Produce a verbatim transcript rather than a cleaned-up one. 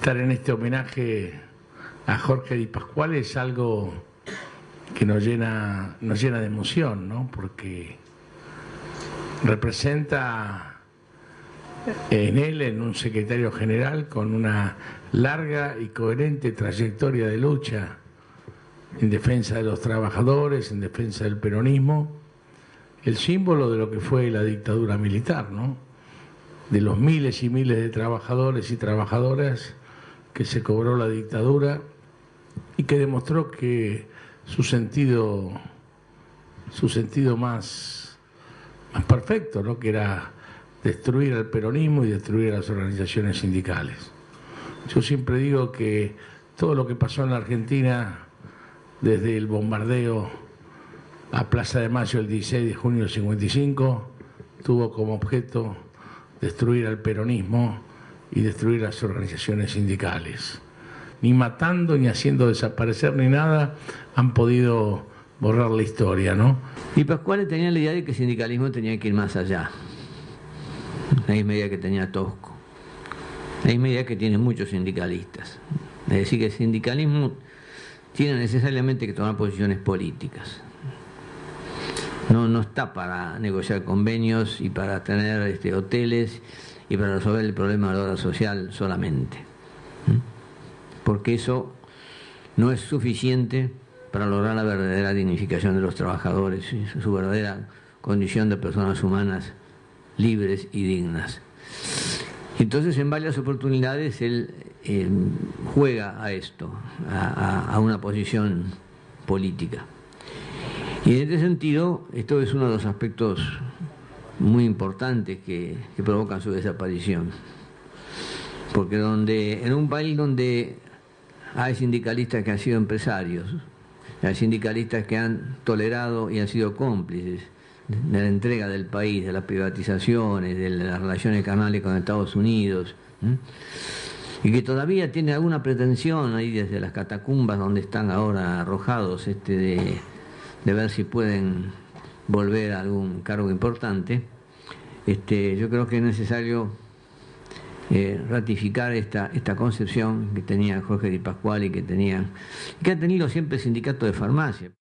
estar en este homenaje a Jorge Di Pasquale es algo que nos llena, nos llena de emoción, ¿no? Porque representa en él, en un secretario general con una larga y coherente trayectoria de lucha en defensa de los trabajadores, en defensa del peronismo, el símbolo de lo que fue la dictadura militar, ¿no? De los miles y miles de trabajadores y trabajadoras que se cobró la dictadura y que demostró que su sentido, su sentido más, más perfecto, ¿no? Que era destruir al peronismo y destruir a las organizaciones sindicales. Yo siempre digo que todo lo que pasó en la Argentina, desde el bombardeo a Plaza de Mayo el dieciséis de junio del cincuenta y cinco, tuvo como objeto destruir al peronismo y destruir las organizaciones sindicales. Ni matando, ni haciendo desaparecer, ni nada, han podido borrar la historia, ¿no? Y Pasquale tenía la idea de que el sindicalismo tenía que ir más allá. La misma idea que tenía Tosco. La misma idea que tienen muchos sindicalistas. Es decir, que el sindicalismo tiene necesariamente que tomar posiciones políticas. No, no está para negociar convenios y para tener este, hoteles y para resolver el problema de la obra social solamente. Porque eso no es suficiente para lograr la verdadera dignificación de los trabajadores y su verdadera condición de personas humanas libres y dignas. Entonces, en varias oportunidades, él eh, juega a esto, a, a, a una posición política. Y en este sentido, esto es uno de los aspectos muy importantes que, que provocan su desaparición. Porque donde, en un país donde hay sindicalistas que han sido empresarios, hay sindicalistas que han tolerado y han sido cómplices de la entrega del país, de las privatizaciones, de las relaciones carnales con Estados Unidos, ¿eh? Y que todavía tiene alguna pretensión ahí desde las catacumbas donde están ahora arrojados, este, de, de ver si pueden volver a algún cargo importante. Este, yo creo que es necesario eh, ratificar esta, esta concepción que tenía Jorge Di Pasquale y que, tenía, que ha tenido siempre el sindicato de farmacia.